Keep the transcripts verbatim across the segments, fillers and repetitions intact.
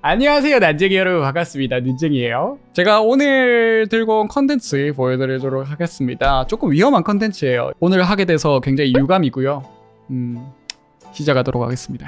안녕하세요 난쟁이 여러분, 반갑습니다. 눈쟁이에요. 제가 오늘 들고 온 컨텐츠 보여드리도록 하겠습니다. 조금 위험한 컨텐츠예요. 오늘 하게 돼서 굉장히 유감이고요. 음, 시작하도록 하겠습니다.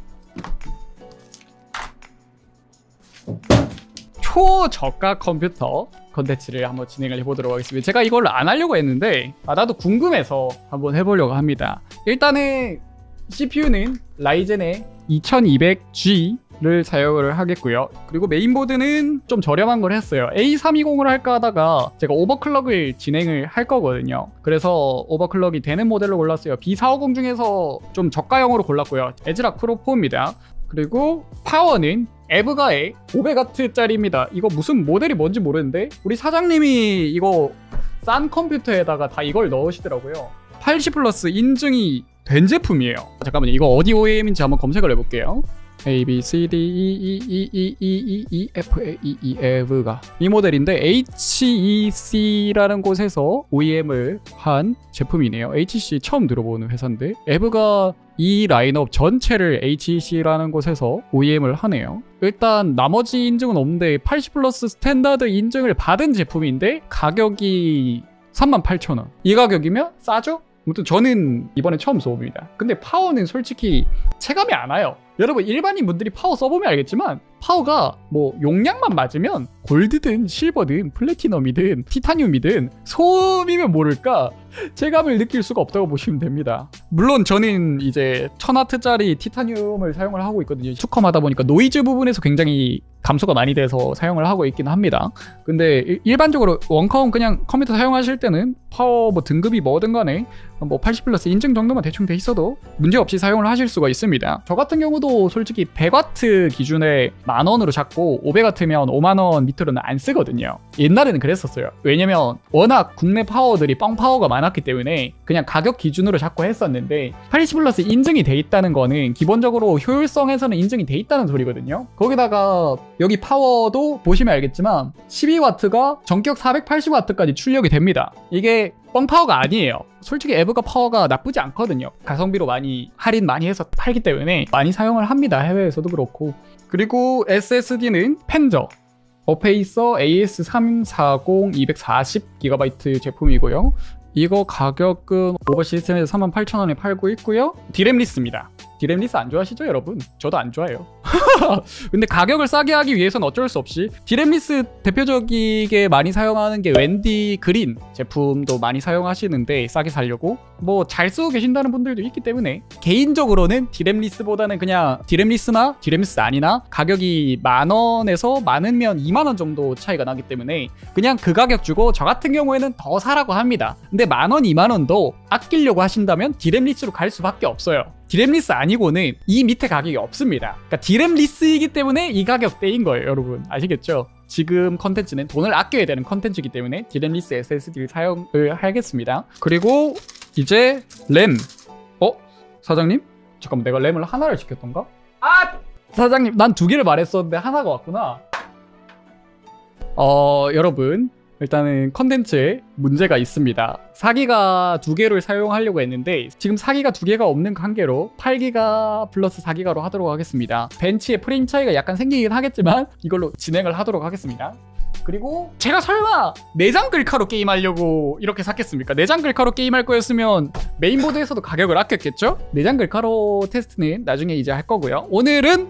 초저가 컴퓨터 컨텐츠를 한번 진행을 해보도록 하겠습니다. 제가 이걸 안 하려고 했는데 아, 나도 궁금해서 한번 해보려고 합니다. 일단은 씨피유는 라이젠의 이천이백 지를 사용을 하겠고요. 그리고 메인보드는 좀 저렴한 걸 했어요. 에이 삼백이십을 할까 하다가 제가 오버클럭을 진행을 할 거거든요. 그래서 오버클럭이 되는 모델로 골랐어요. 비 사백오십 중에서 좀 저가형으로 골랐고요. 에즈락 프로 포입니다. 그리고 파워는 에브가의 오백 와트짜리입니다. 이거 무슨 모델이 뭔지 모르는데 우리 사장님이 이거 싼 컴퓨터에다가 다 이걸 넣으시더라고요. 팔십 플러스 인증이 된 제품이에요. 잠깐만요. 이거 어디 오이엠인지 한번 검색을 해볼게요. A, B, C, D, E, E, E, E, E, E, F, A, E, E, F가 이 모델인데 에이치이씨라는 곳에서 오이엠을 한 제품이네요. 에이치이씨 처음 들어보는 회사인데 에브가 이 라인업 전체를 에이치이씨라는 곳에서 오이엠을 하네요. 일단 나머지 인증은 없는데 팔십 플러스 스탠다드 인증을 받은 제품인데 가격이 삼만 팔천 원. 이 가격이면 싸죠? 아무튼 저는 이번에 처음 써봅니다. 근데 파워는 솔직히 체감이 안 와요. 여러분 일반인 분들이 파워 써보면 알겠지만 파워가 뭐 용량만 맞으면 골드든 실버든 플래티넘이든 티타늄이든 소음이면 모를까 체감을 느낄 수가 없다고 보시면 됩니다. 물론 저는 이제 천 와트짜리 티타늄을 사용을 하고 있거든요. 투컴 하다 보니까 노이즈 부분에서 굉장히 감소가 많이 돼서 사용을 하고 있긴 합니다. 근데 일반적으로 원컴 그냥 컴퓨터 사용하실 때는 파워 뭐 등급이 뭐든 간에 뭐 팔십 플러스 인증 정도만 대충 돼 있어도 문제없이 사용을 하실 수가 있습니다. 저 같은 경우도 솔직히 백 와트 기준에 만 원으로 잡고 오백 와트면 오만 원 밑으로는 안 쓰거든요. 옛날에는 그랬었어요. 왜냐면 워낙 국내 파워들이 뻥 파워가 많았기 때문에 그냥 가격 기준으로 잡고 했었는데 팔십 플러스 인증이 돼 있다는 거는 기본적으로 효율성에서는 인증이 돼 있다는 소리거든요. 거기다가 여기 파워도 보시면 알겠지만 십이 와트가 전격 사백팔십 와트까지 출력이 됩니다. 이게 뻥 파워가 아니에요. 솔직히 에브가 파워가 나쁘지 않거든요. 가성비로 많이 할인 많이 해서 팔기 때문에 많이 사용을 합니다. 해외에서도 그렇고. 그리고 에스에스디는 펜저 어페이서 에이에스 삼백사십 이백사십 기가바이트 제품이고요. 이거 가격은 오버 시스템에서 삼만 팔천 원에 팔고 있고요. 디램리스입니다. 디램리스 안 좋아하시죠 여러분? 저도 안 좋아해요. 근데 가격을 싸게 하기 위해서는 어쩔 수 없이 디램리스 대표적이게 많이 사용하는 게 웬디 그린 제품도 많이 사용하시는데 싸게 사려고 뭐 잘 쓰고 계신다는 분들도 있기 때문에 개인적으로는 디램리스보다는 그냥 디램리스나 디램리스 아니나 가격이 만 원에서 많으면 이만 원 정도 차이가 나기 때문에 그냥 그 가격 주고 저 같은 경우에는 더 사라고 합니다. 근데 만 원, 이만 원도 아끼려고 하신다면 디램리스로 갈 수밖에 없어요. 디램리스 아니고는 이 밑에 가격이 없습니다. 그러니까 디램리스이기 때문에 이 가격대인 거예요 여러분. 아시겠죠? 지금 컨텐츠는 돈을 아껴야 되는 컨텐츠이기 때문에 디램리스 에스에스디를 사용을 하겠습니다. 그리고 이제 램. 어? 사장님? 잠깐만 내가 램을 하나를 시켰던가? 아! 사장님 난 두 개를 말했었는데 하나가 왔구나. 어 여러분 일단은 컨텐츠에 문제가 있습니다. 사 기가 두 개를 사용하려고 했는데 지금 사 기가 두 개가 없는 관계로 팔 기가 플러스 사 기가로 하도록 하겠습니다. 벤치에 프레임 차이가 약간 생기긴 하겠지만 이걸로 진행을 하도록 하겠습니다. 그리고 제가 설마 내장 글카로 게임하려고 이렇게 샀겠습니까? 내장 글카로 게임할 거였으면 메인보드에서도 가격을 아꼈겠죠? 내장 글카로 테스트는 나중에 이제 할 거고요. 오늘은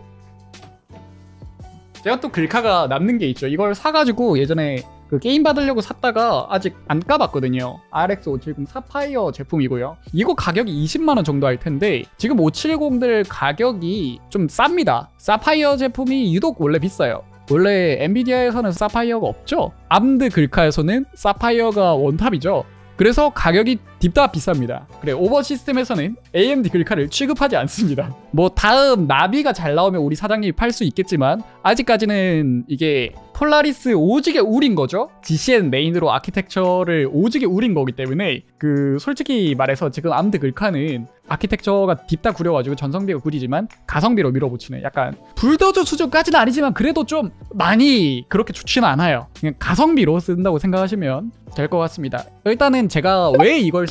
제가 또 글카가 남는 게 있죠. 이걸 사가지고 예전에 그 게임 받으려고 샀다가 아직 안 까봤거든요. 알엑스 오백칠십 사파이어 제품이고요. 이거 가격이 이십만 원 정도 할 텐데 지금 오백칠십들 가격이 좀 쌉니다. 사파이어 제품이 유독 원래 비싸요. 원래 엔비디아에서는 사파이어가 없죠. 암드 글카에서는 사파이어가 원탑이죠. 그래서 가격이 딥다 비쌉니다. 그래 오버 시스템에서는 에이엠디 글카를 취급하지 않습니다. 뭐 다음 나비가 잘 나오면 우리 사장님이 팔 수 있겠지만 아직까지는 이게 폴라리스 오지게 우린 거죠. 지씨엔 메인으로 아키텍처를 오지게 우린 거기 때문에 그 솔직히 말해서 지금 암드 글카는 아키텍처가 딥다 구려가지고 전성비가 구리지만 가성비로 밀어붙이는 약간 불도저 수준까지는 아니지만 그래도 좀 많이 그렇게 좋지는 않아요. 그냥 가성비로 쓴다고 생각하시면 될 것 같습니다. 일단은 제가 왜 이걸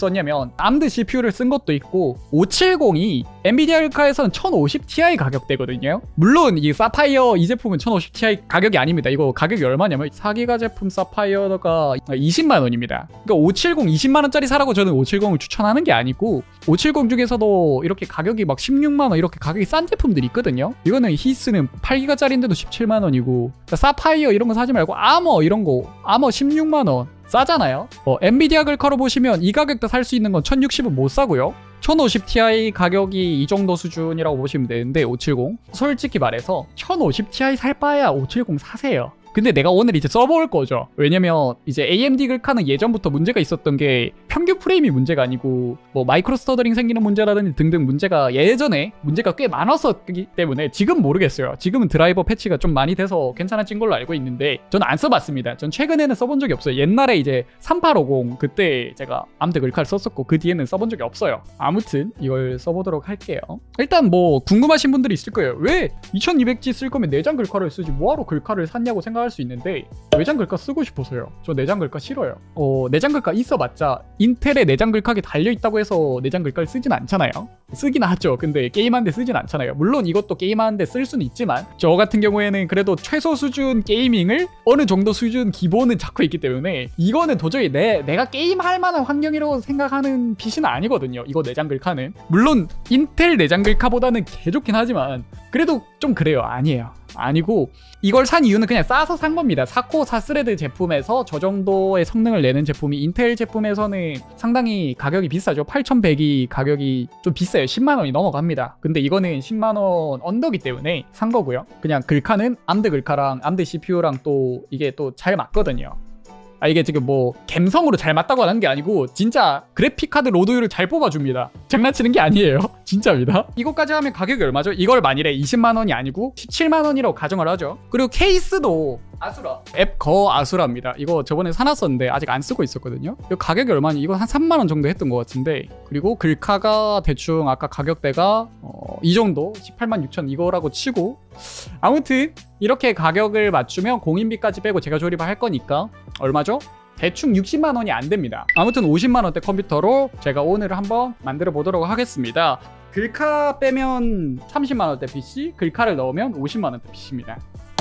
썼냐면 암드 씨피유를 쓴 것도 있고 오백칠십이 엔비디아 글카에서는 천오십 티아이 가격대거든요. 물론 이 사파이어 이 제품은 천오십 티아이 가격이 아닙니다. 이거 가격이 얼마냐면 사 기가 제품 사파이어가 이십만 원입니다. 그러니까 오백칠십 이십만 원짜리 사라고 저는 오백칠십을 추천하는 게 아니고 오백칠십 중에서도 이렇게 가격이 막 십육만 원 이렇게 가격이 싼 제품들이 있거든요. 이거는 히스는 팔 기가짜리인데도 십칠만 원이고 그러니까 사파이어 이런 거 사지 말고 아머 이런 거 아머 십육만 원 싸잖아요. 어, 엔비디아 글카로 보시면 이 가격대 살 수 있는 건 천육십은 못 사고요. 천오십 티아이 가격이 이 정도 수준이라고 보시면 되는데 오백칠십 솔직히 말해서 천오십 티아이 살 바에야 오백칠십 사세요. 근데 내가 오늘 이제 써볼 거죠. 왜냐면 이제 에이엠디 글카는 예전부터 문제가 있었던 게 평균 프레임이 문제가 아니고 뭐 마이크로 스터더링 생기는 문제라든지 등등 문제가 예전에 문제가 꽤 많았었기 때문에 지금 모르겠어요. 지금은 드라이버 패치가 좀 많이 돼서 괜찮아진 걸로 알고 있는데 저는 안 써봤습니다. 전 최근에는 써본 적이 없어요. 옛날에 이제 삼팔오공 그때 제가 암드 글카를 썼었고 그 뒤에는 써본 적이 없어요. 아무튼 이걸 써보도록 할게요. 일단 뭐 궁금하신 분들이 있을 거예요. 왜 이천이백 지 쓸 거면 내장 글카를 쓰지 뭐하러 글카를 샀냐고 생각할 수 있는데 외장 글카 쓰고 싶어서요. 저 내장 글카 싫어요. 어, 내장 글카 있어봤자 인텔에 내장 글카가 달려있다고 해서 내장 글카를 쓰진 않잖아요. 쓰긴 하죠. 근데 게임하는데 쓰진 않잖아요. 물론 이것도 게임하는데 쓸 수는 있지만 저 같은 경우에는 그래도 최소 수준 게이밍을 어느 정도 수준 기본은 잡고 있기 때문에 이거는 도저히 내, 내가 게임할 만한 환경이라고 생각하는 피씨는 아니거든요. 이거 내장 글카는. 물론 인텔 내장 글카보다는 개 좋긴 하지만 그래도 좀 그래요. 아니에요. 아니고 이걸 산 이유는 그냥 싸서 산 겁니다. 사 코어 사 스레드 제품에서 저 정도의 성능을 내는 제품이 인텔 제품에서는 상당히 가격이 비싸죠. 팔천백이 가격이 좀 비싸요. 십만 원이 넘어갑니다. 근데 이거는 십만 원 언더기 때문에 산 거고요. 그냥 글카는 암드 글카랑 암드 씨피유랑 또 이게 또 잘 맞거든요. 아 이게 지금 뭐 갬성으로 잘 맞다고 하는 게 아니고 진짜 그래픽카드 로드율을 잘 뽑아줍니다. 장난치는 게 아니에요. 진짜입니다. 이거까지 하면 가격이 얼마죠? 이걸 만일에 이십만 원이 아니고 십칠만 원이라고 가정을 하죠. 그리고 케이스도 아수라 앱 거 아수라입니다. 이거 저번에 사놨었는데 아직 안 쓰고 있었거든요. 이거 가격이 얼마니? 이거 한 삼만 원 정도 했던 것 같은데 그리고 글카가 대충 아까 가격대가 어, 이 정도 십팔만 육천 이거라고 치고 아무튼 이렇게 가격을 맞추면 공인비까지 빼고 제가 조립을 할 거니까 얼마죠? 대충 육십만 원이 안 됩니다. 아무튼 오십만 원대 컴퓨터로 제가 오늘 한번 만들어 보도록 하겠습니다. 글카 빼면 삼십만 원대 피씨, 글카를 넣으면 오십만 원대 피씨입니다.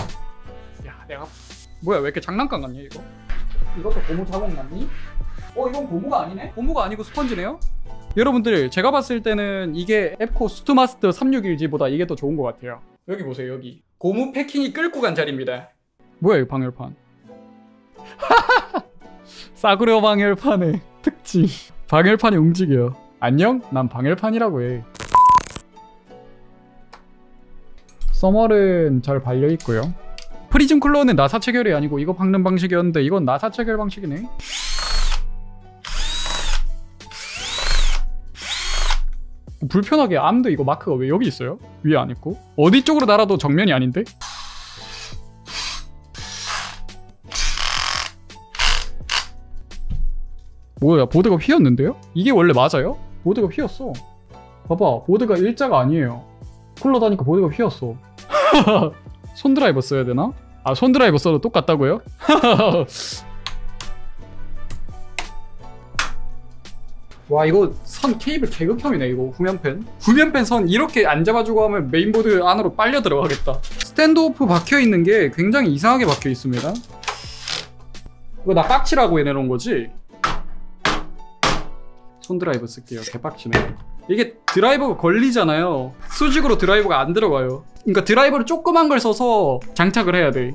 야, 내가 뭐야 왜 이렇게 장난감 같냐 이거? 이것도 고무 자국 같니? 어 이건 고무가 아니네? 고무가 아니고 스펀지네요? 여러분들 제가 봤을 때는 이게 앱코 스투마스터 삼백육십일 지보다 이게 더 좋은 것 같아요. 여기 보세요 여기 고무 패킹이 끌고 간 자리입니다. 뭐야 이거 방열판. 싸구려 방열판의 특징. 방열판이 움직여. 안녕? 난 방열판이라고 해. 써멀은 잘 발려있고요. 프리즘 쿨러는 나사 체결이 아니고 이거 박는 방식이었는데 이건 나사 체결 방식이네. 불편하게 암드 이거 마크가 왜 여기 있어요? 위에 안 있고? 어디 쪽으로 달아도 정면이 아닌데? 뭐야 보드가 휘었는데요? 이게 원래 맞아요? 보드가 휘었어. 봐봐 보드가 일자가 아니에요. 쿨러 다니까 보드가 휘었어. 손드라이버 써야 되나? 아 손드라이버 써도 똑같다고요? 와 이거 선 케이블 개극혐이네 이거. 후면팬 후면팬 선 이렇게 안 잡아주고 하면 메인보드 안으로 빨려 들어가겠다. 스탠드오프 박혀있는 게 굉장히 이상하게 박혀있습니다. 이거 나 빡치라고 해내놓은 거지? 손드라이버 쓸게요. 개빡치네. 이게 드라이버가 걸리잖아요. 수직으로 드라이버가 안 들어가요. 그러니까 드라이버를 조그만 걸 써서 장착을 해야 돼.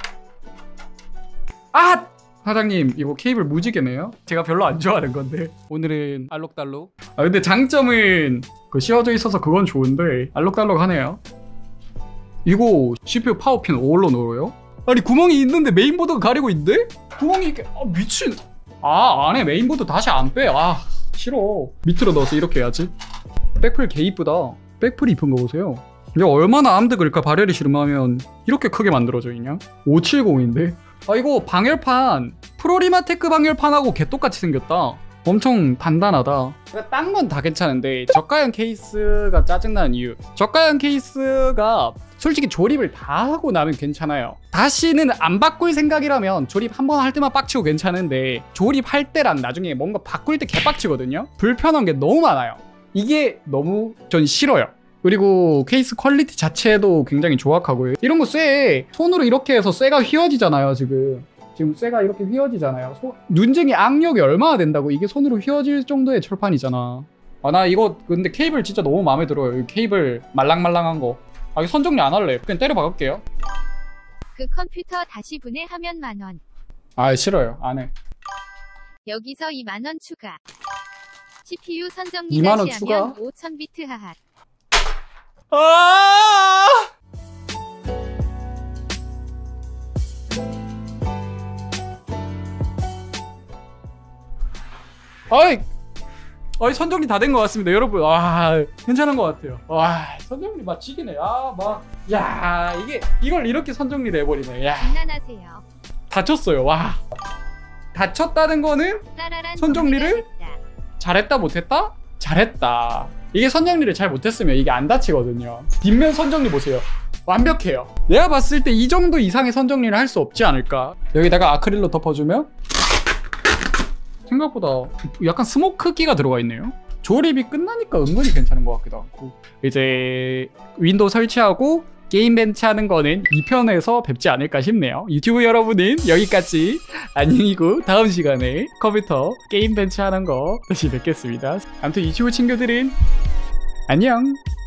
아! 사장님 이거 케이블 무지개네요. 제가 별로 안 좋아하는 건데 오늘은 알록달록. 아 근데 장점은 그 씌워져 있어서 그건 좋은데 알록달록하네요. 이거 씨피유 파워핀 어디로 넣어요? 아니 구멍이 있는데 메인보드가 가리고 있는데? 구멍이 이렇게 아 미친. 아 안에 메인보드 다시 안 빼. 아 싫어. 밑으로 넣어서 이렇게 해야지. 백플 개 이쁘다. 백플이 이쁜 거 보세요. 이게 얼마나 암드 글카 발열이 심하면 이렇게 크게 만들어져 있냐? 오백칠십인데? 아 이거 방열판 프로리마테크 방열판하고 개똑같이 생겼다. 엄청 단단하다. 딴 건 다 괜찮은데 저가형 케이스가 짜증나는 이유, 저가형 케이스가 솔직히 조립을 다 하고 나면 괜찮아요. 다시는 안 바꿀 생각이라면 조립 한 번 할 때만 빡치고 괜찮은데, 조립할 때랑 나중에 뭔가 바꿀 때 개빡치거든요. 불편한 게 너무 많아요. 이게 너무 전 싫어요. 그리고 케이스 퀄리티 자체도 굉장히 조악하고요. 이런 거 쇠 손으로 이렇게 해서 쇠가 휘어지잖아요. 지금 지금 쇠가 이렇게 휘어지잖아요. 소, 눈쟁이 악력이 얼마나 된다고 이게 손으로 휘어질 정도의 철판이잖아. 아, 나 이거 근데 케이블 진짜 너무 마음에 들어요. 이 케이블 말랑말랑한 거. 아, 이거 선정리 안 할래. 그냥 때려 박을게요. 그 컴퓨터 다시 분해하면 만원. 아, 싫어요. 안 해. 여기서 이만원 추가. 씨피유 선정리 이만 원 다시 추가? 하면 오천 비트 하하. 아! 어이, 어이 선정리 다 된 것 같습니다, 여러분. 와, 괜찮은 것 같아요. 와, 선정리 맞지기네. 아, 막, 야, 이게 이걸 이렇게 선정리를 해버리네. 야, 장난하세요. 다쳤어요. 와, 다쳤다는 거는 따라란 선정리를 정리가 됐다. 잘했다 못했다? 잘했다. 이게 선정리를 잘 못했으면 이게 안 다치거든요. 뒷면 선정리 보세요. 완벽해요. 내가 봤을 때 이 정도 이상의 선정리를 할 수 없지 않을까. 여기다가 아크릴로 덮어주면 생각보다 약간 스모크기가 들어가 있네요. 조립이 끝나니까 은근히 괜찮은 것 같기도 하고. 이제 윈도우 설치하고 게임 벤치하는 거는 이 편에서 뵙지 않을까 싶네요. 유튜브 여러분은 여기까지. 안녕히고 다음 시간에 컴퓨터 게임 벤치하는 거 다시 뵙겠습니다. 아무튼 유튜브 친구들은 안녕.